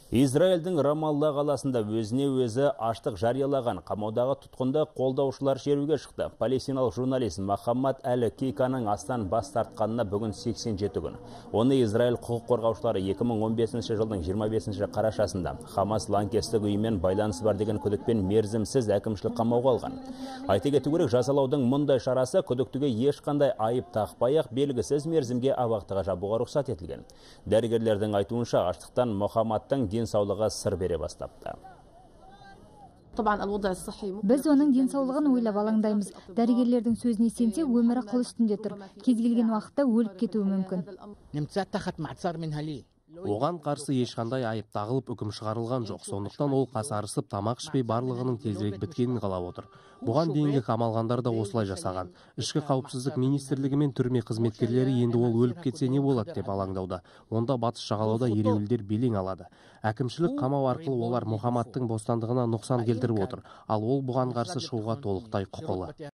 Израильдің Рамалла қаласында өзіне өзі аштық жариялаған қамаудағы тұтқынды қолдаушылар шеруге шықты. Палестиналық журналист Мохаммад Әлі Кейканың астан бас тартқанына бүгін 87 күн. Оны Израиль құқық қорғаушылары 2015 жылдың 25 қарашасында Хамас лаңкестік ұйыммен байланысы бар деген күдікпен мерзімсіз әкімшілік қамауға алған. Айта кету керек, жазалаудың мұндай шарасы күдіктіге ешқандай айып тақпай-ақ белгісіз мерзімге абақтыға жабуға рұқсат етілген. Дәрігерлердің айтуынша, аштықтан Мохаммадтың денсаулығы сыр бере бастапты. Біз оның денсаулығын ойлап алаңдаймыз. Дәрігерлердің сөзіне сенсек, өмірі қыл үстінде тұр. Кез келген уақытта өліп кетуі мүмкін. Оған қарсы ешқандай айып тағылып үкім шығарылған жоқ. Сондықтан ол қасарысып, тамақ ішпей барлығының тезірек біткенін қалап отыр. Бұған дейінгі қамалғандар да осылай жасаған. Ішкі қауіпсіздік министрлігі мен түрме қызметкерлері енді ол өліп кетсе не болады деп алаңдауда. Онда батыс жағалауда ереуілдер белең алады. Әкімшілік қамау арқылы олар Мохаммадтың бостандығына нұқсан келтіріп отыр. Ал ол бұған қарсы шығуға толықтай құқылы.